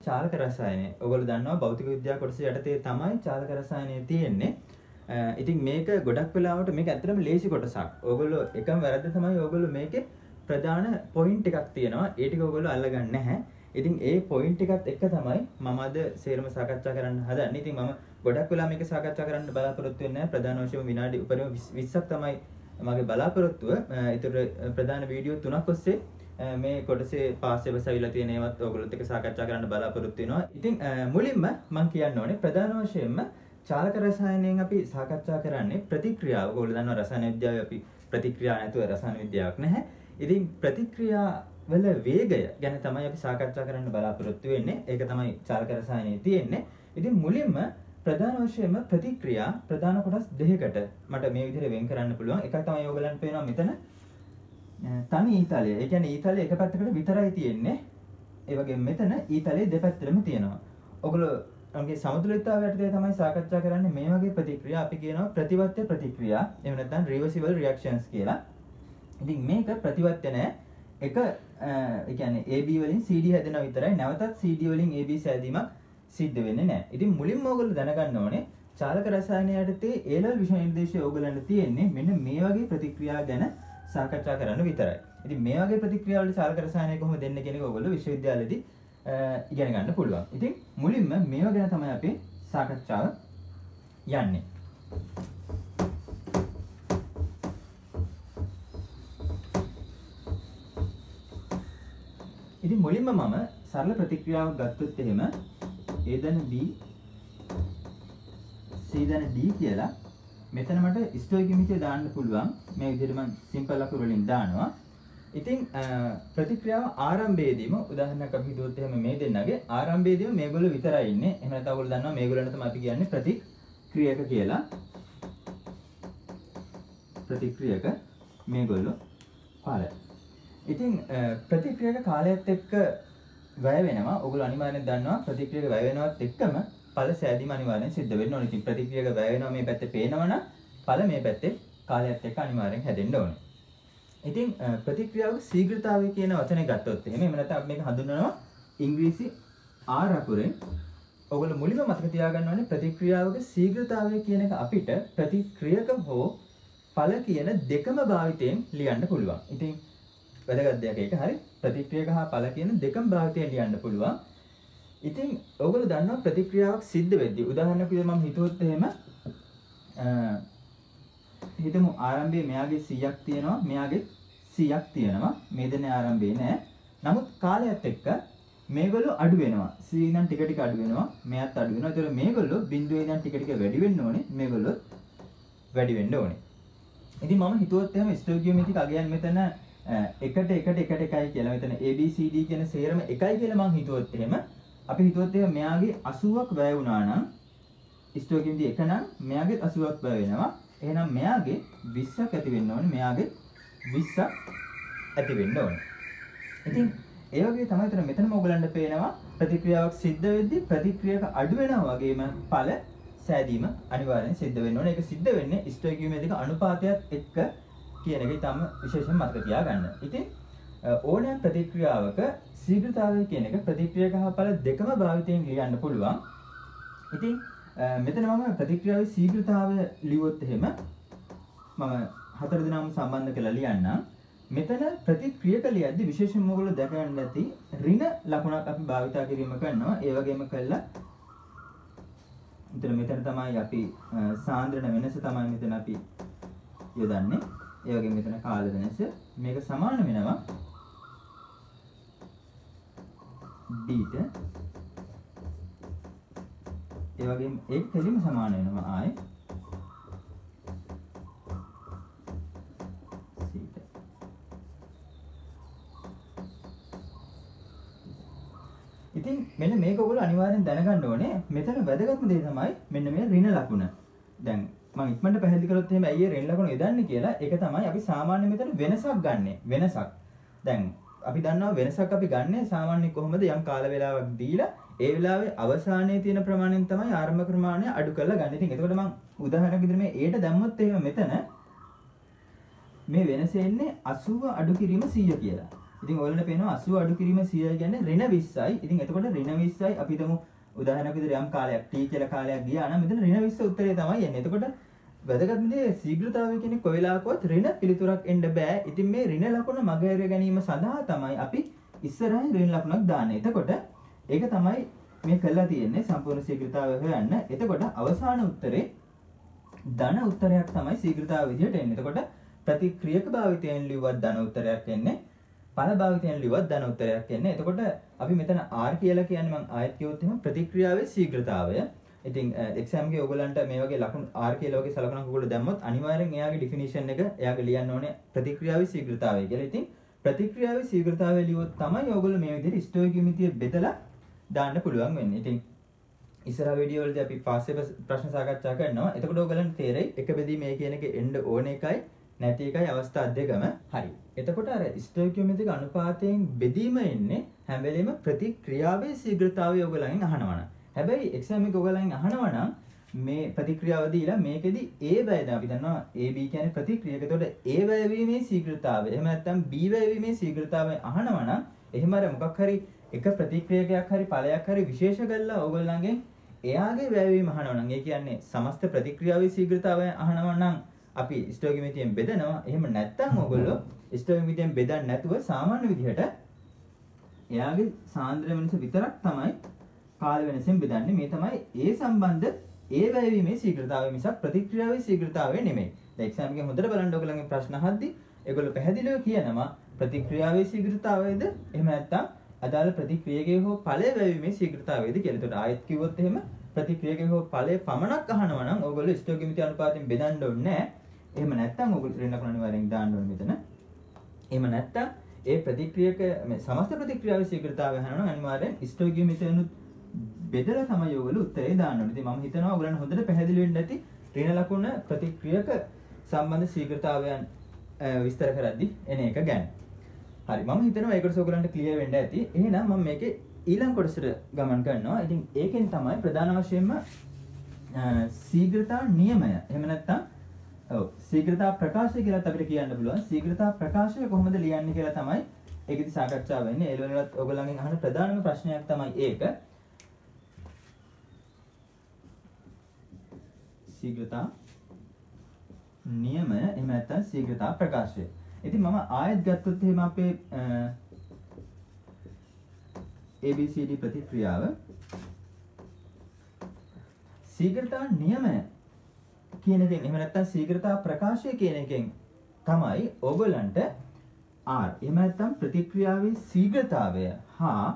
චාලක රසායනය. ඔයගොල්ලෝ දන්නවා භෞතික විද්‍යාව කොටස යටතේ තමයි චාලක රසායනය තියෙන්නේ. ඉතින් මේක ගොඩක් වෙලාවට මේක ඇත්තටම ලේසි කොටසක්. ඔයගොල්ලෝ එකම වැරද්ද තමයි ඔයගොල්ලෝ මේකේ ප්‍රධාන පොයින්ට් එකක් තියෙනවා. ඒ ටික ඔයගොල්ලෝ අල්ලගන්නේ නැහැ. ඉතින් ඒ පොයින්ට් එකත් එක්ක තමයි මම අද සේරම සාකච්ඡා කරන්න හදන්නේ. ඉතින් මම ගොඩක් වෙලා මේක සාකච්ඡා කරන්න බලාපොරොත්තු වෙන්නේ නැහැ. ප්‍රධාන වශයෙන් විනාඩි උපරිම 20ක් තමයි මගේ බලාපොරොත්තුව. ඒතර ප්‍රධාන වීඩියෝ 3ක් ඔස්සේ මේ කොටසේ පාස් වෙවසවිලා තියෙන ඒවත් ඔයගොල්ලොත් එක්ක සාකච්ඡා කරන්න බලාපොරොත්තු වෙනවා. ඉතින් මුලින්ම මම කියන්න ඕනේ ප්‍රධාන වශයෙන්ම චාලක රසායනයෙන් අපි සාකච්ඡා කරන්නේ ප්‍රතික්‍රියාව. ඔයගොල්ලෝ දන්නවා රසායන විද්‍යාවේ අපි ප්‍රතික්‍රියා නැතුව රසායන විද්‍යාවක් නැහැ. ඉතින් ප්‍රතික්‍රියා වල වේගය ගැන තමයි අපි සාකච්ඡා කරන්න බලාපොරොත්තු වෙන්නේ. ඒක තමයි චාලක රසායනයේ තියෙන්නේ. ඉතින් මුලින්ම ප්‍රධාන වශයෙන්ම ප්‍රතික්‍රියා ප්‍රධාන කොටස් දෙකකට මට මේ විදිහට වෙන් කරන්න පුළුවන්. එකක් තමයි ඔයගලන්ට පේනවා මෙතන තනි ඊතලය. ඒ කියන්නේ ඊතලය එක පැත්තකට විතරයි තියෙන්නේ. ඒ වගේම මෙතන ඊතලයේ දෙපැත්තටම තියෙනවා. ඔයගොල්ලෝ ඔයගේ සමතුලිතතාවය යටතේ තමයි සාකච්ඡා කරන්නේ මේ වගේ ප්‍රතික්‍රියා අපි කියනවා ප්‍රතිවත්‍ය ප්‍රතික්‍රියා. එහෙම නැත්නම් reversible reactions කියලා. ඉතින් මේක ප්‍රතිවත්‍ය නෑ. එක ඒ කියන්නේ AB වලින් CD හැදෙනවා විතරයි. නැවතත් CD වලින් AB සෑදීමක් සිද්ධ වෙන්නේ නැහැ. ඉතින් මුලින්ම ඔයගොල්ලෝ දැනගන්න ඕනේ චාලක රසායනය යටතේ A level විෂය නිර්දේශය ඔයගොල්ලන්ට තියෙන්නේ මෙන්න මේ වගේ ප්‍රතික්‍රියා ගැන සාකච්ඡා කරන්න විතරයි. ඉතින් මේ වගේ ප්‍රතික්‍රියා වලට චාලක රසායනය කොහොමද දෙන්නේ කියන එක ඔයගොල්ලෝ විශ්වවිද්‍යාලයේදී ඉගෙන ගන්න පුළුවන්. ඉතින් මුලින්ම මේවා ගැන තමයි අපි සාකච්ඡාව යන්නේ. ඉතින් මුලින්ම මම සරල ප්‍රතික්‍රියාවක් ගත්තොත් එහෙම A දැන B C දැන D කියලා මෙතන මට ස්ටොයිකියොමෙට්‍රි දාන්න පුළුවන්. මේ විදිහට මම සිම්පල් අකුරු වලින් දානවා. ඉතින් ප්‍රතික්‍රියාව ආරම්භයේදීම උදාහරණයක් අපි හිතුවොත් එහෙම මේ දෙන්නගේ ආරම්භයේදීම මේගොල්ලෝ විතරයි ඉන්නේ. එහෙම නැත්නම් ඔයගොල්ලෝ දන්නවා මේගොල්ලන්ට තමයි අපි කියන්නේ ප්‍රතික්‍රියක කියලා. ප්‍රතික්‍රියක මේගොල්ලෝ පාල. ඉතින් ප්‍රතික්‍රියක කාලයත් එක්ක වැය වෙනවා. ඔයගොල්ලෝ අනිවාර්යෙන් දන්නවා ප්‍රතික්‍රියක වැය වෙනවත් එක්කම ඵල සෑදීම අනිවාර්යෙන් සිද්ධ වෙන්න ඕනේ. ඉතින් ප්‍රතික්‍රියක වැය වෙනවා මේ පැත්තේ පේනවනම් ඵල මේ පැත්තේ කාලයත් එක්ක අනිවාර්යෙන් හැදෙන්න ඕනේ. ඉතින් ප්‍රතික්‍රියාවක ශීඝ්‍රතාවය කියන වචනේ ගත්තොත් එහෙම නැත්නම් අපි මේක හඳුන්වනවා ඉංග්‍රීසි R අකුරෙන්. ඔයගොල්ලෝ මුලින්ම මතක තියාගන්න ඕනේ ප්‍රතික්‍රියාවක ශීඝ්‍රතාවය කියන එක අපිට ප්‍රතික්‍රියක හෝ ඵල කියන දෙකම භාවිතයෙන් ලියන්න පුළුවන්. ඉතින් වැදගත් දෙයක් ඒක හරි. ප්‍රතික්‍රියක හා ඵල කියන දෙකම භාවිතයෙන් ලියන්න පුළුවන්. ඉතින් ඔයගොල්ලෝ දන්නවා ප්‍රතික්‍රියාවක් සිද්ධ වෙද්දී උදාහරණයක් විදිහට මම හිතුවොත් එහෙම හිතමු ආරම්භයේ මෙයාගේ 100ක් තියෙනවා මෙයාගේ 100ක් තියෙනවා මේ දෙන්නේ ආරම්භයේ නෑ. නමුත් කාලයත් එක්ක මේගොල්ලෝ අඩු වෙනවා. 100 ඉඳන් ටික ටික අඩු වෙනවා. මෙයාත් අඩු වෙනවා. ඒතකොට මේගොල්ලෝ බිඳුවේ ඉඳන් ටික ටික වැඩි වෙන්න ඕනේ. මේගොල්ලෝ වැඩි වෙන්න ඕනේ. ඉතින් මම හිතුවොත් එහෙම ස්ටොයිකියොමෙට්‍රික් අගයන් මෙතන 1 කියලා මෙතන ABCD කියන සේරම 1 කියලා මම හිතුවොත් එහෙම අපි හිතුවොත් එහෙම මෙයාගේ 80ක් වැය වුණා නම් ස්ටොයිකියොමෙට්‍රි 1 නම් මෙයාගේ 80ක් වැය වෙනවා. එහෙනම් මෙයාගේ 20ක් ඇති වෙන්න ඕනේ. මෙයාගේ 20ක් ඇති වෙන්න ඕනේ. ඉතින් ඒ වගේ තමයි මෙතනම ඔයගලන්ට පේනවා ප්‍රතික්‍රියාවක් සිද්ධ වෙද්දී ප්‍රතික්‍රියක අඩු වෙනවා වගේම ඵල සෑදීම අනිවාර්යෙන් සිද්ධ වෙන්න ඕනේ. ඒක සිද්ධ වෙන්නේ ස්ටොයිකියොමෙට්‍රික අනුපාතයත් එක්ක කියන එක ඊටම විශේෂයෙන් මතක තියාගන්න. ඉතින් ඕනෑම ප්‍රතික්‍රියාවක ශීඝ්‍රතාවය කියන එක ප්‍රතික්‍රියක හා ඵල දෙකම භාවිතයෙන් ලියන්න පුළුවන්. ඉතින් මෙතන මම ප්‍රතික්‍රියාවේ ශීඝ්‍රතාවය ලියුවොත් එහෙම මම 4 දෙනාම සම්බන්ධ කරලා ලියන්නම්. මෙතන ප්‍රතික්‍රියක ලියද්දී විශේෂයෙන්ම ඔයගොල්ලෝ දැක ගන්න ඇති ඍණ ලකුණක් අපි භාවිතා කිරීම කරනවා. ඒ වගේම කළා මෙතන තමයි අපි සාන්ද්‍රණ වෙනස තමයි මෙතන අපි යොදන්නේ. ඒ වගේම මෙතන කාල වෙනස මේක සමාන වෙනවා d ට. ඒ වගේම ඒක දෙලින්ම සමාන වෙනවා ආයේ c ට. ඉතින් මෙන්න මේක ඔයගොල්ලෝ අනිවාර්යෙන් දැනගන්න ඕනේ. මෙතන වැදගත්ම දේ තමයි මෙන්න මේ ඍණ ලකුණ. දැන් මම ඉක්මනට පැහැදිලි කරොත් එහෙම ඇයි ඍණ ලකුණ යොදන්නේ කියලා. ඒක තමයි අපි සාමාන්‍ය මෙතන වෙනසක් ගන්නෙ. වෙනසක්. දැන් අපි දන්නවා වෙනසක් අපි ගන්නෙ සාමාන්‍යයෙන් කොහොමද යම් කාල වේලාවක් දීලා ඒ වෙලාවේ අවසානයේ තියෙන ප්‍රමාණයෙන් තමයි ආරම්භ ප්‍රමාණය අඩු කරලා ගන්න. ඉතින් එතකොට මම උදාහරණයක් විදිහට මේ A ට දැම්මොත් එහෙම මෙතන මේ වෙනස එන්නේ 80 අඩු කිරීම 100 කියලා. ඉතින් ඔයගොල්ලන්ට පේනවා 80 අඩු කිරීම 100 කියන්නේ ඍණ 20යි. ඉතින් එතකොට ඍණ 20යි අපි හිතමු උදාහරණයක් විදිහට යම් කාලයක් t කියලා කාලයක් ගියා නම් මෙතන ඍණ 20 උත්තරේ තමයි එන්නේ. එතකොට වැදගත් දේ ශීඝ්‍රතාවය කියන්නේ කොයි වෙලාවකවත් ඍණ පිළිතුරක් එන්න බෑ. ඉතින් මේ ඍණ ලකුණ මගහැර ගැනීම සඳහා තමයි අපි ඉස්සරහින් ඍණ ලකුණක් දාන්නේ. එතකොට ඒක තමයි මේ කළා තියෙන්නේ සම්පූර්ණ ශීඝ්‍රතාවය හොයන්න. එතකොට අවසාන උත්තරේ ධන උත්තරයක් තමයි ශීඝ්‍රතාව විදිහට එන්නේ. එතකොට ප්‍රතික්‍රියක භාවිතයෙන් ලිව්වත් ධන උත්තරයක් එන්නේ. ඵල භාවිතයෙන් ලිව්වත් ධන උත්තරයක් එන්නේ. එතකොට අපි මෙතන R කියලා කියන්නේ මම ආයෙත් කිව්වොත් එහෙනම් ප්‍රතික්‍රියාවේ ශීඝ්‍රතාවය. ඉතින් එක්සෑම් එකේ ඔයගලන්ට මේ වගේ ලකුණු R කියලා වගේ සලකුණක් ඔයගොල්ලෝ දැම්මොත් අනිවාර්යෙන් එයාගේ ඩිෆිනිෂන් එක එයාගේ ලියන්න ඕනේ ප්‍රතික්‍රියාවේ ශීඝ්‍රතාවය කියලා. ඉතින් ප්‍රතික්‍රියාවේ ශීඝ්‍රතාවය ලියුවොත් තමයි ඔයගොල්ලෝ මේ විදිහට ස්ටොයිකියොමෙට්‍රිය බෙදලා දාන්න පුළුවන් වෙන්නේ. ඉතින් ඉස්සරහ වීඩියෝ වලදී අපි පාස්සේ ප්‍රශ්න සාකච්ඡා කරනවා. එතකොට ඔයගලන්ට තේරෙයි එක බෙදී මේ කියන එක එන්න ඕන එකයි නැති එකයි අවස්ථා දෙකම හරි. එතකොට අර ස්ටොයිකියොමෙට්‍රික අනුපාතයෙන් බෙදීම එන්නේ හැම වෙලෙම ප්‍රතික්‍රියාවේ ශීඝ්‍රතාවය ඔයගලගෙන් අහනවා නම්. හැබැයි එක්සෑම් එක ඔයගලගෙන් අහනවා නම් මේ ප්‍රතික්‍රියාව දීලා මේකෙදි A වැය දැන් අපි දන්නවා AB කියන්නේ ප්‍රතික්‍රියක. එතකොට A වැය වීමේ ශීඝ්‍රතාවය එහෙම නැත්නම් B වැය වීමේ ශීඝ්‍රතාවය අහනවා නම් එහෙම අර මොකක් හරි එක ප්‍රතික්‍රියකයක් හරි ඵලයක් හරි විශේෂ කරලා ඕගොල්ලන්ගෙන් එයාගේ වැයවීම අහනවා නම් ඒ කියන්නේ සමස්ත ප්‍රතික්‍රියාවේ ශීඝ්‍රතාවය අහනවා නම් අපි ස්ටොයිකියොමෙට්‍රියෙන් බෙදනවා. එහෙම නැත්නම් ඕගොල්ලෝ ස්ටොයිකියොමෙට්‍රියෙන් බෙදන්නේ නැතුව සාමාන්‍ය විදිහට එයාගේ සාන්ද්‍රය වෙනස විතරක් තමයි කාල වෙනසෙන් බෙදන්නේ. මේ තමයි ඒ සම්බන්ධ ඒ වැයවීමේ ශීඝ්‍රතාවය මිසක් ප්‍රතික්‍රියාවේ ශීඝ්‍රතාවය නෙමෙයි. දැන් එක්සෑම් එකෙන් හොඳට බලන්න ඕගොල්ලන්ගේ ප්‍රශ්න අහද්දි ඒගොල්ලෝ පැහැදිලිව කියනවා ප්‍රතික්‍රියාවේ ශීඝ්‍රතාවයද එහෙම නැත්නම් අදාළ ප්‍රතික්‍රියකයේ හෝ ඵලයේ වැයවීමේ ශීඝ්‍රතාවයද කියලා. ඒකට ආයෙත් කිව්වොත් එහෙම ප්‍රතික්‍රියකයේ හෝ ඵලයේ පමණක් අහනවා නම් ඕගොල්ලෝ ස්ටොයිකියොමෙට්‍රි අනුපාතයෙන් බෙදන්න ඕනේ නැහැ. එහෙම නැත්නම් ඕගොල්ලෝ ඍණ ලකුණ අනිවාර්යෙන් දාන්න ඕනේ මෙතන. එහෙම නැත්නම් ඒ ප්‍රතික්‍රියක මේ සමස්ත ප්‍රතික්‍රියාවේ ශීඝ්‍රතාවය අහනවා නම් අනිවාර්යෙන් ස්ටොයිකියොමෙට්‍රියනුත් බෙදලා තමයි ඔයගොල්ලෝ උත්තරේ දාන්න ඕනේ. ඉතින් මම හිතනවා ඔයගොල්ලන්ට හොඳට පැහැදිලි වෙන්න ඇති ඍණ ලකුණ ප්‍රතික්‍රියක සම්බන්ධ ශීඝ්‍රතාවයන් විස්තර කරද්දී එන එක ගැන. හරි මම හිතනවා ඒකට ඔයගොල්ලන්ට ක්ලියර් වෙන්න ඇති. එහෙනම් මම මේකේ ඊළඟ කොටසට ගමන් කරනවා. ඉතින් ඒකෙන් තමයි ප්‍රධාන වශයෙන්ම ශීඝ්‍රතා නියමය. එහෙම නැත්නම් ඔව් ශීඝ්‍රතා ප්‍රකාශය කියලාත් අපිට කියන්න පුළුවන්. ශීඝ්‍රතා ප්‍රකාශය කොහොමද ලියන්නේ කියලා තමයි ඒකෙදි සාකච්ඡා වෙන්නේ. ඒ වලට ඔයගොල්ලන්ගෙන් අහන ප්‍රධානම ප්‍රශ්නයක් තමයි ඒක. ශීඝ්‍රතා නියමය එහෙම නැත්නම් ශීඝ්‍රතා ප්‍රකාශය. ඉතින් මම ආයෙත් ගත්තොත් එහෙම අපේ ABCD ප්‍රතික්‍රියාව ශීඝ්‍රතා නියමය කියන එකෙන් එහෙම නැත්නම් ශීඝ්‍රතා ප්‍රකාශය කියන එකෙන් තමයි ඕගොල්ලන්ට R එහෙම නැත්නම් ප්‍රතික්‍රියාවේ ශීඝ්‍රතාවය හා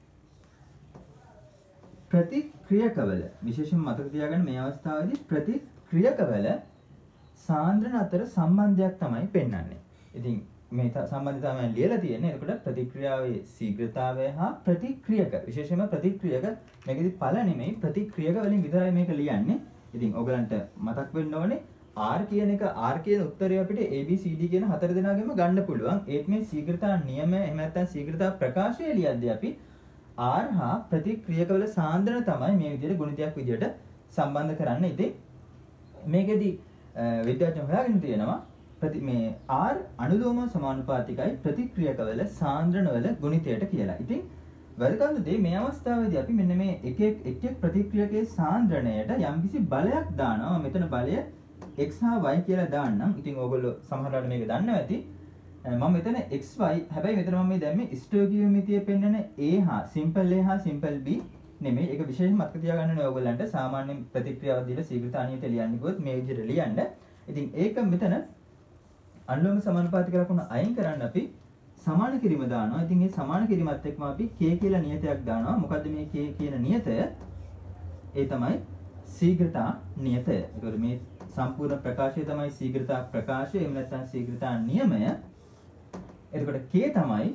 ප්‍රතික්‍රියකවල විශේෂයෙන් මතක තියාගන්න මේ අවස්ථාවේදී ප්‍රතික්‍රියකවල සාන්ද්‍රණ අතර සම්බන්ධයක් තමයි පෙන්වන්නේ. ඉතින් මේ සම්බන්ධතාවයන් ලියලා තියෙන්නේ. එතකොට ප්‍රතික්‍රියාවේ ශීඝ්‍රතාවය හා ප්‍රතික්‍රියක විශේෂයෙන්ම ප්‍රතික්‍රියක මේකෙදි ඵල නෙමෙයි ප්‍රතික්‍රියක වලින් විතරයි මේක ලියන්නේ. ඉතින් ඔයගලන්ට මතක් වෙන්න ඕනේ R කියන එක R කියන උත්තරය අපිට ABCD කියන හතර දෙනාගෙම ගන්න පුළුවන්. ඒත් මේ ශීඝ්‍රතා නියමය එහෙම නැත්නම් ශීඝ්‍රතා ප්‍රකාශය ලියද්දී අපි R හා ප්‍රතික්‍රියකවල සාන්ද්‍රණ තමයි මේ විදිහට ගුණිතයක් විදිහට සම්බන්ධ කරන්නේ. ඉතින් මේකෙදි විද්‍යාඥයෝ හොයාගෙන තියෙනවා මේ R අනුලෝම සමානුපාතිකයි ප්‍රතික්‍රියකවල සාන්ද්‍රණවල ගුණිතයට කියලා. ඉතින් වැදගත් දේ මේ අවස්ථාවේදී අපි මෙන්න මේ එක ප්‍රතික්‍රියකයේ සාන්ද්‍රණයට යම්කිසි බලයක් දානවා. මෙතන බලය x හා y කියලා දාන්නම්. ඉතින් ඕගොල්ලෝ සමහරවිට මේක දන්නවා ඇති. මම මෙතන xy හැබැයි මෙතන මම මේ දැම්මේ ස්ටොයිකියොමෙට්‍රිය පෙන්නන a හා සිම්පල් a හා සිම්පල් b නෙමෙයි. ඒක විශේෂයෙන් මතක තියාගන්න ඕනේ ඔයගොල්ලන්ට. සාමාන්‍ය ප්‍රතික්‍රියාව දීලා ශීඝ්‍රතා නියත ලියන්නේ කිව්වොත් මේ විදිහට ලියන්න. ඉතින් ඒක මෙතන අනුලෝම සමානුපාතික ලකුණ අයින් කරන්න අපි සමාන කිරීම දානවා. ඉතින් මේ සමාන කිරීමත් එක්කම අපි k කියලා නියතයක් දානවා. මොකද්ද මේ k කියන නියතය? ඒ තමයි ශීඝ්‍රතා නියතය. ඒකෝර මේ සම්පූර්ණ ප්‍රකාශය තමයි ශීඝ්‍රතා ප්‍රකාශය. එහෙම නැත්නම් ශීඝ්‍රතා නියමය. එතකොට k තමයි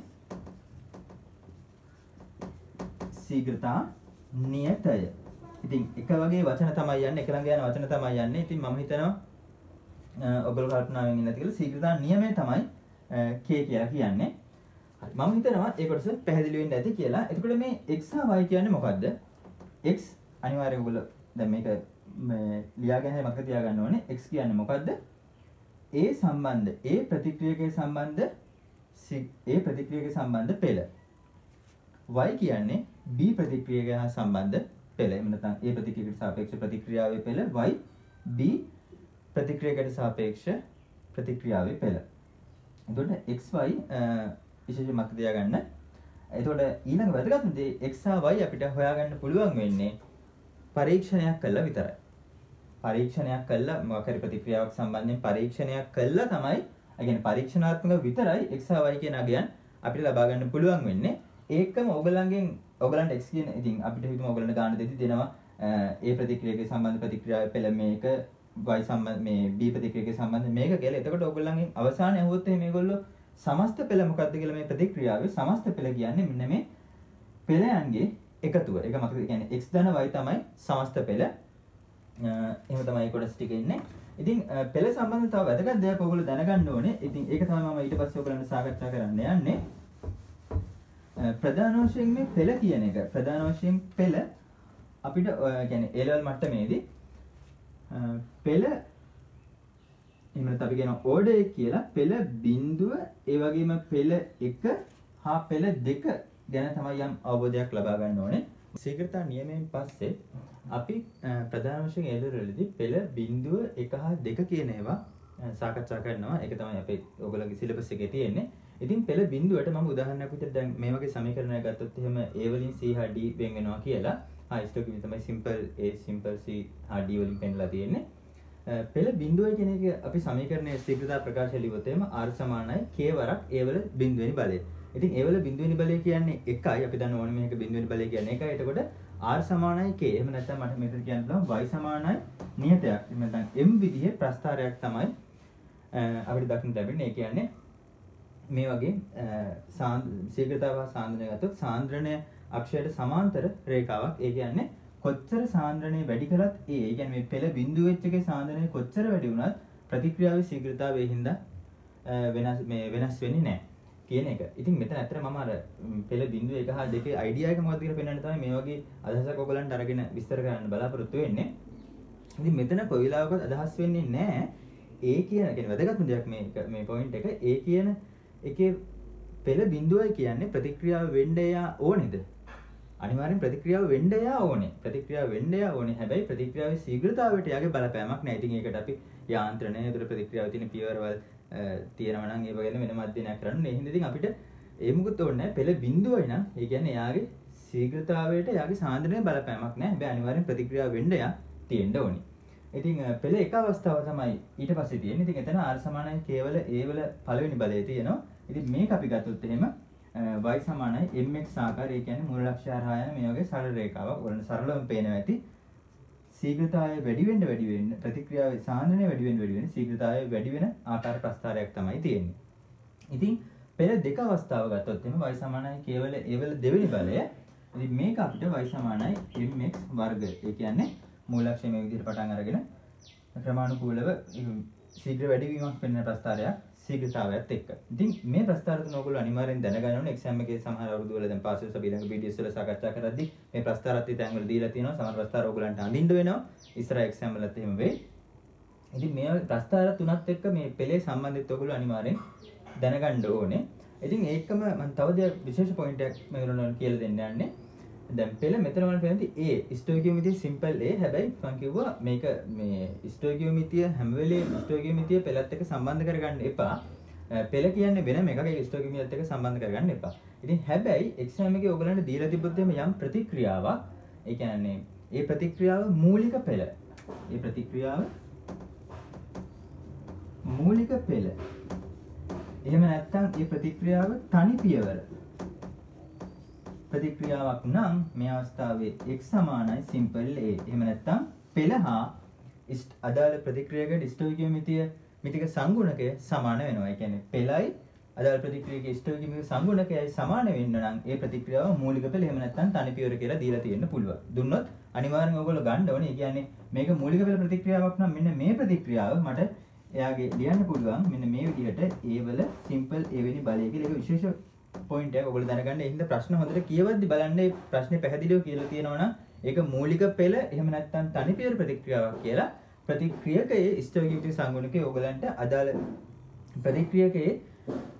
ශීඝ්‍රතා නියතය. ඉතින් එක වගේ වචන තමයි යන්නේ. එක ළඟ යන වචන තමයි යන්නේ. ඉතින් මම හිතනවා ඔයගොල්ලෝ කල්පනාවෙන් ඉන්න නැති කියලා ශීඝ්‍රතා නියමය තමයි k කියලා කියන්නේ. හරි මම හිතනවා ඒ කොටස පැහැදිලි වෙන්න ඇති කියලා. එතකොට මේ x හා y කියන්නේ මොකද්ද? x අනිවාර්යයෙන් ඔයගොල්ලෝ දැන් මේක ලියාගෙන මතක තියාගන්න ඕනේ. x කියන්නේ මොකද්ද? a සම්බන්ධ a ප්‍රතික්‍රියකයේ සම්බන්ධ A ප්‍රතික්‍රියක සම්බන්ධ පෙළ. y කියන්නේ B ප්‍රතික්‍රියක හා සම්බන්ධ පෙළ. එහෙම නැත්නම් A ප්‍රතික්‍රියකට සාපේක්ෂ ප්‍රතික්‍රියාවේ පෙළ y B ප්‍රතික්‍රියකට සාපේක්ෂ ප්‍රතික්‍රියාවේ පෙළ. එතකොට xy විශේෂ මතක තියාගන්න. එතකොට ඊළඟ වැදගත්ම දේ x හා y අපිට හොයාගන්න පුළුවන් වෙන්නේ පරීක්ෂණයක් කළා විතරයි. පරීක්ෂණයක් කළා මොකක් හරි ප්‍රතික්‍රියාවක් සම්බන්ධයෙන් පරීක්ෂණයක් කළා තමයි. ඒ කියන්නේ පරීක්ෂණාත්මක විතරයි x හා y කියන අගයන් අපිට ලබා ගන්න පුළුවන් වෙන්නේ. ඒකම ඔයගලන්ට x කියන ඉතින් අපිට හිතමු ඔයගලන්ට ගන්න දෙති දෙනවා a ප්‍රතික්‍රියකේ සම්බන්ධ ප්‍රතික්‍රියාවේ පෙළ මේක y සම්බන්ධ මේ b ප්‍රතික්‍රියකේ සම්බන්ධ මේක කියලා. එතකොට ඔයගලන්ගෙන් අවසානයේ ඇහුවොත් මේගොල්ලෝ සමස්ත පෙළ මොකක්ද කියලා මේ ප්‍රතික්‍රියාවේ සමස්ත පෙළ කියන්නේ මෙන්න මේ පෙළයන්ගේ එකතුව. ඒක මතකද? කියන්නේ x ධන y තමයි සමස්ත පෙළ. එහෙම තමයි කොටස් ටික ඉන්නේ. ඉතින් පෙළ සම්බන්ධ තව වැදගත් දෙයක් ඔයගොල්ලෝ දැනගන්න ඕනේ. ඉතින් ඒක තමයි මම ඊට පස්සේ ඔයගලන්ට සාකච්ඡා කරන්න යන්නේ. ප්‍රධාන වශයෙන් මේ පෙළ කියන එක ප්‍රධාන වශයෙන් පෙළ අපිට කියන්නේ A level මට්ටමේදී පෙළ එහෙම නැත්නම් අපි කියනවා ඕඩර් 1 කියලා පෙළ බිඳුව ඒ වගේම පෙළ 1 හා පෙළ 2 ගැන තමයි යම් අවබෝධයක් ලබා ගන්න ඕනේ. ශීඝ්‍රතා නියමයෙන් පස්සේ අපි ප්‍රධාන වශයෙන් A level වලදී පෙළ බිඳුව 1 හා 2 කියන ඒවා සාකච්ඡා කරනවා. ඒක තමයි අපේ ඔයගොල්ලෝගේ සිලබස් එකේ තියෙන්නේ. ඉතින් පෙළ බිඳුවට මම උදාහරණයක් විදිහට දැන් මේ වගේ සමීකරණයක් ගත්තොත් එහෙම A වලින් C හා D වෙන් වෙනවා කියලා. ස්ටොකින් තමයි simple A simple C හා D වලින් පෙන්නලා තියෙන්නේ. පෙළ බිඳුවයි කියන එක අපි සමීකරණයේ ශීඝ්‍රතා ප්‍රකාශය ලියුවොත් එහෙම R සමානයි K වරක් A වල බිඳුවෙනි බලය. ඉතින් A වල බිඳුවෙනි බලය කියන්නේ 1යි. අපි දන්න ඕනේ මේක බිඳුවෙනි බලය කියන්නේ 1යි. එතකොට R සමානයි K. එහෙම නැත්නම් මට මෙතන කියන්න පුළුවන් y සමානයි නියතයක්. එහෙම නැත්නම් m විදිහේ ප්‍රස්ථාරයක් තමයි අපිට දක්නට ලැබෙන්නේ. ඒ කියන්නේ මේ වගේ ශීඝ්‍රතාව හා සාන්ද්‍රණය ගත්තොත් සාන්ද්‍රණය අක්ෂයට සමාන්තර රේඛාවක්. ඒ කියන්නේ කොච්චර සාන්ද්‍රණය වැඩි කරත් ඒ කියන්නේ මේ පෙළ බිඳුව වෙච්ච එකේ සාන්ද්‍රණය කොච්චර වැඩි වුණත් ප්‍රතික්‍රියාවේ ශීඝ්‍රතාවයේ හින්දා වෙනස් වෙන්නේ නැහැ කියන එක. ඉතින් මෙතන ඇත්තට මම අර පෙළ බිඳුව 1 හා 2 අයිඩියා එක මොකක්ද කියලා පෙන්වන්න තමයි මේ වගේ අදහසක් ඔයගලන්ට අරගෙන විස්තර කරන්න බලාපොරොත්තු වෙන්නේ. ඉතින් මෙතන කොයි වෙලාවකවත් අදහස් වෙන්නේ නැහැ ඒ කියන වැදගත්ම දෙයක් මේ පොයින්ට් එක ඒ කියන එකේ පෙළ බිඳුවයි කියන්නේ ප්‍රතික්‍රියාව වෙන්න යා ඕනේද? අනිවාර්යෙන් ප්‍රතික්‍රියාව වෙන්න යා ඕනේ. ප්‍රතික්‍රියාව වෙන්න යා ඕනේ. හැබැයි ප්‍රතික්‍රියාවේ ශීඝ්‍රතාවයට යාගේ බලපෑමක් නැහැ. ඉතින් ඒකට අපි යාන්ත්‍රණය ඒතර ප්‍රතික්‍රියාවේ තියෙන පියවරවල් තියෙනවා නම් ඒව ගැන වෙනම අධ්‍යයනයක් කරන්න. ඒ හින්දා ඉතින් අපිට ඒ මුකුත් ඕනේ නැහැ. පෙළ බිඳුවයි නම් ඒ කියන්නේ යාගේ ශීඝ්‍රතාවයට යාගේ සාන්ද්‍රණය බලපෑමක් නැහැ. හැබැයි අනිවාර්යෙන් ප්‍රතික්‍රියාව වෙන්න යා තියෙන්න ඕනේ. ඉතින් පෙළ එක අවස්ථාව තමයි ඊට පස්සේ තියෙන්නේ. ඉතින් එතන R සමානයි K වල A වල පළවෙනි බලය තියෙනවා. ඉතින් මේක අපි ගත්තොත් එහෙම y සමානයි mx ආකාරය. ඒ කියන්නේ මූල ලක්ෂ්‍ය හරහා යන මේ වගේ සරල රේඛාවක්. ඔයගොල්ලන්ට සරලවම පේනවා ඇති. ශීඝ්‍රතාවය වැඩි වෙන්න ප්‍රතික්‍රියාවේ සාන්ද්‍රණය වැඩි වෙන්න ශීඝ්‍රතාවය වැඩි වෙන ආකාර ප්‍රස්ථාරයක් තමයි තියෙන්නේ. ඉතින් පෙළ දෙක අවස්ථාව ගත්තොත් එහෙම y සමානයි K වල A වල දෙවෙනි බලය. ඉතින් මේක අපිට y සමානයි mx වර්ග. ඒ කියන්නේ මූල ලක්ෂ්‍ය මේ විදිහට පටන් අරගෙන ක්‍රමානුකූලව ශීඝ්‍ර වැඩිවීමක් වෙන ප්‍රස්ථාරයක් ශීඝ්‍රතාවයත් එක්ක. ඉතින් මේ ප්‍රස්ථාර තුන ඔයගොල්ලෝ අනිවාර්යෙන් දැනගන්න ඕනේ. එක්සෑම් එකේ සමහර අවුරුදු වල දැන් පාස් වෙලා අපි ඊළඟ BDS වල සාකච්ඡා කරද්දී මේ ප්‍රස්ථාරත් තැන් වල දීලා තියෙනවා. සමහර ප්‍රස්ථාර ඔයගොල්ලන්ට අඳින්න වෙනවා. ඉස්සර එක්සෑම් වලත් එහෙම වෙයි. ඉතින් මේ ප්‍රස්ථාර තුනත් එක්ක මේ පෙළේ සම්බන්ධිත ඔයගොල්ලෝ අනිවාර්යෙන් දැනගන්න ඕනේ. ඉතින් ඒකම මම තව දෙයක් විශේෂ පොයින්ට් එකක් මේගොල්ලන්ට කියලා දෙන්න යන්නේ. දැන් පෙළ මෙතන වල පෙන්නති A ස්ටොයිකියෝමිතිය සිම්පල් A. හැබැයි මම කිව්වා මේක මේ ස්ටොයිකියෝමිතිය හැම වෙලේම ස්ටොයිකියෝමිතිය පෙළත් එක්ක සම්බන්ධ කරගන්න එපා. පෙළ කියන්නේ වෙනම එකක්. ඒක ස්ටොයිකියෝමිතියත් එක්ක සම්බන්ධ කරගන්න එපා. ඉතින් හැබැයි එක්සෑම් එකේ ඔයගලන්ට දීලා තිබ්බොත් එහම යම් ප්‍රතික්‍රියාවක් ඒ කියන්නේ ඒ ප්‍රතික්‍රියාව මූලික පෙළ. ඒ ප්‍රතික්‍රියාව මූලික පෙළ. එහෙම නැත්නම් ඒ ප්‍රතික්‍රියාව තනි පියවර ප්‍රතික්‍රියාවක් නම් මේ අවස්ථාවේ x සමානයි simple a. එහෙම නැත්නම් පෙළ හා අදාළ ප්‍රතික්‍රියාවකට ස්ටොයිකියෝමිතිය මිතික සංගුණකය සමාන වෙනවා. ඒ කියන්නේ පෙළයි අදාළ ප්‍රතික්‍රියාවක ස්ටොයිකියෝමිතික සංගුණකයයි සමාන වෙන්න නම් ඒ ප්‍රතික්‍රියාව මූලික පෙළ එහෙම නැත්නම් තනි පියවර කියලා දීලා තියෙන්න පුළුවන්. දුන්නොත් අනිවාර්යෙන්ම ඔයගොල්ලෝ ගන්න ඕනේ. ඒ කියන්නේ මේක මූලික පෙළ ප්‍රතික්‍රියාවක් නම් මෙන්න මේ ප්‍රතික්‍රියාව මට එයාගේ ලියන්න පුළුවන් මෙන්න මේ විදිහට a වල simple a වෙනි බලය කියලා. ඒක විශේෂ පොයින්ට් එක ඔයගොල්ලෝ දැනගන්න. ඒ හින්දා ප්‍රශ්න හොඳට කියවද්දි බලන්න මේ ප්‍රශ්නේ පැහැදිලිව කියලා තියෙනවා නම් ඒක මූලික පෙළ එහෙම නැත්නම් තනි පියවර ප්‍රතික්‍රියාවක් කියලා. ප්‍රතික්‍රියකයේ ස්ටොයිකියෝමිතික සංගුණකයේ ඔයගලන්ට අදාළ ප්‍රතික්‍රියකයේ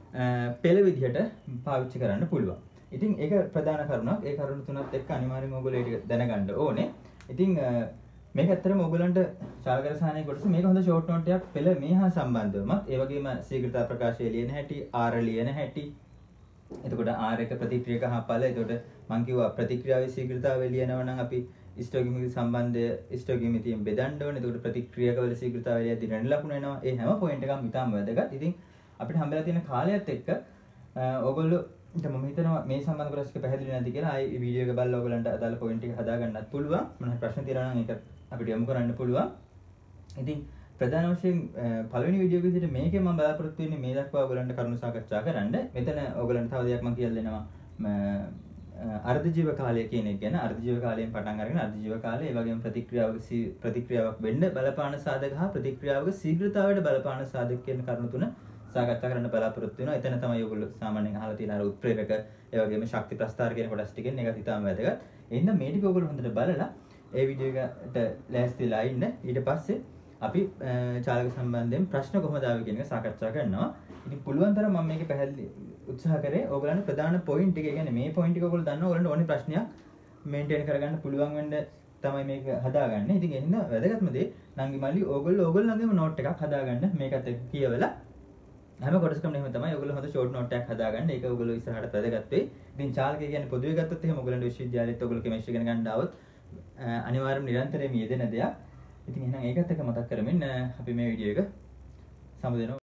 පෙළ විදිහට පාවිච්චි කරන්න පුළුවන්. ඉතින් ඒක ප්‍රධාන කරුණක්. ඒ කරුණු තුනත් එක්ක අනිවාර්යෙන්ම ඔයගොල්ලෝ ඒක දැනගන්න ඕනේ. ඉතින් මේක ඇත්තටම ඔයගොල්ලන්ට චාලකරසානයේ කොටස මේක හොඳ ෂෝට් නෝට් එකක් පෙළ මේ හා සම්බන්ධවමත් ඒ වගේම ශීඝ්‍රතා ප්‍රකාශය ලියන හැටි, R ලියන හැටි. එතකොට R එක ප්‍රතික්‍රියක හා ඵල. එතකොට මම කිව්වා ප්‍රතික්‍රියාවේ ශීඝ්‍රතාවය ලියනවා නම් අපි ස්ටොකියෝමෙට්‍රික් සම්බන්ධය ස්ටොකියෝමෙට්‍රියෙන් බෙදන්න ඕනේ. එතකොට ප්‍රතික්‍රියාවල ශීඝ්‍රතාවය ලියද්දී රැඳ ලකුණු එනවා. ඒ හැම පොයින්ට් එකක්ම ඉතාම වැදගත්. ඉතින් අපිට හම්බෙලා තියෙන කාලයත් එක්ක ඔයගොල්ලෝ මම හිතනවා මේ සම්බන්ධ කොටස් ටික පැහැදිලි නැති කියලා ආයි වීඩියෝ එක බලලා ඔයගලන්ට අදාළ පොයින්ට් ටික හදා ගන්නත් පුළුවන්. මොනවා ප්‍රශ්න තියෙනවා නම් ඒක අපිට යොමු කරන්න පුළුවන්. ඉතින් ප්‍රධාන වශයෙන් පළවෙනි වීඩියෝ එක විදිහට මේකේ මම බලාපොරොත්තු වෙන්නේ මේ දක්වා ඔයගලන්ට කරුණු සාකච්ඡා කරන්න. මෙතන ඔයගලන්ට තව දෙයක් මම කියලා දෙනවා. අර්ධ ජීව කාලය කියන එක ගැන. අර්ධ ජීව කාලයෙන් පටන් අරගෙන අර්ධ ජීව කාලය ඒ වගේම ප්‍රතික්‍රියාවක් වෙන්න බලපාන සාධක හා ප්‍රතික්‍රියාවක ශීඝ්‍රතාවයට බලපාන සාධක කියන කරුණු තුන සාකච්ඡා කරන්න බලාපොරොත්තු වෙනවා. එතන තමයි ඔයගොල්ලෝ සාමාන්‍යයෙන් අහලා තියෙන අර උත්ප්‍රේරක ඒ වගේම ශක්ති ප්‍රස්ථාර කියන කොටස් ටිකෙන් ඒකත් ඉතාම වැදගත්. එහෙනම් මේ ටික ඔයගොල්ලෝ හොඳට බලලා ඒ වීඩියෝ එකට ලෑස්තිලා ඉන්න. ඊට පස්සේ අපි චාලක සම්බන්ධයෙන් ප්‍රශ්න කොහොමද ආවේ කියන එක සාකච්ඡා කරනවා. ඉතින් පුළුවන් තරම් මම මේක පැහැදිලි උත්සාහ කරේ ඕගලන්ට ප්‍රධාන පොයින්ට් එක. කියන්නේ මේ පොයින්ට් එක ඔයගොල්ලෝ දන්නවා ඔයගලන්ට ඕනේ ප්‍රශ්නයක් මේන්ටේන් කරගන්න පුළුවන් වෙන්න තමයි මේක හදාගන්නේ. ඉතින් එහෙනම් වැදගත්ම දේ නංගි මල්ලි ඕගොල්ලෝගේම නෝට් එකක් හදාගන්න. මේකත් එක්ක කියවලා හැම කොටසකම එහෙම තමයි ඔයගොල්ලෝ හොඳ ෂෝට් නෝට් එකක් හදාගන්න. ඒක ඔයගොල්ලෝ ඉස්සරහට වැදගත් වෙයි. ඉතින් චාලකය කියන්නේ පොදුවේ ගත්තොත් එහෙම ඔයගොල්ලන්ට විශ්වවිද්‍යාලෙත් ඔයගොල්ලෝ කෙමිස්ට්‍රි ඉගෙන ගන්න ආවොත් අනිවාර්යයෙන්ම නිරන්තරයෙන් යෙදෙන දෙයක්. ඉතින් එහෙනම් ඒකත් එක මතක් කරමින් අපි මේ වීඩියෝ එක සමුදෙනවා.